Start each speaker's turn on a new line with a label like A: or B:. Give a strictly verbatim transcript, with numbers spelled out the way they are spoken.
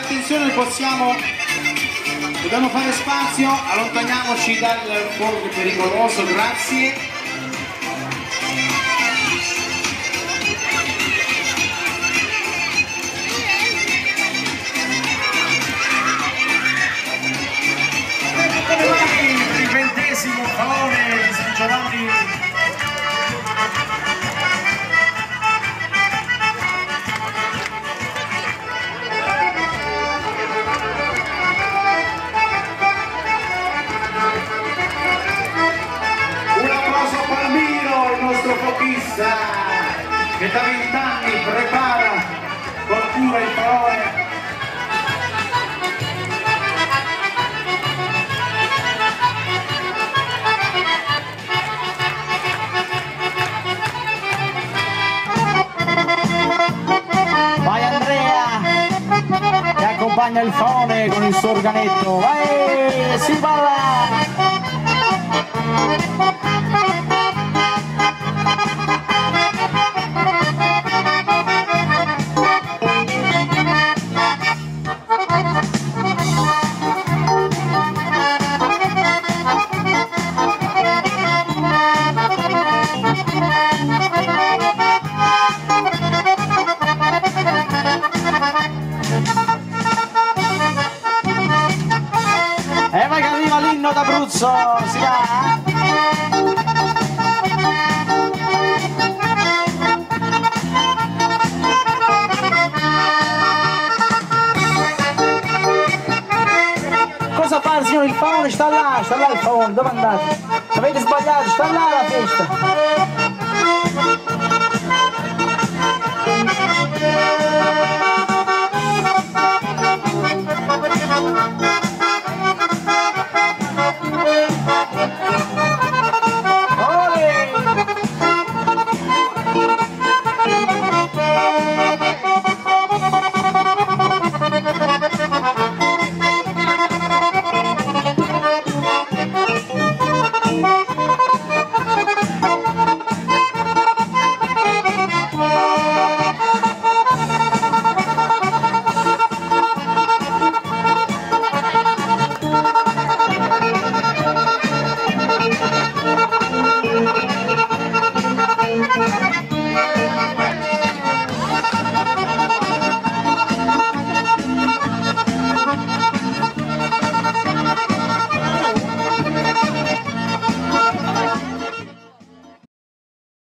A: attenzione, possiamo, dobbiamo fare spazio, allontaniamoci dal fuoco pericoloso, grazie.
B: Per il ventesimo pallone di San Giovanni.
A: Un applauso a Palmiro, il nostro fochista, che da vent'anni prepara con cura il pallone.
C: Vai Andrea, che accompagna il faone con il suo organetto. Vai, si balla! E vai che arriva l'inno d'Abruzzo, si va? Cosa fa il signore? Il faone sta là, sta là il faone, dove andate? Avete sbagliato, sta là la festa.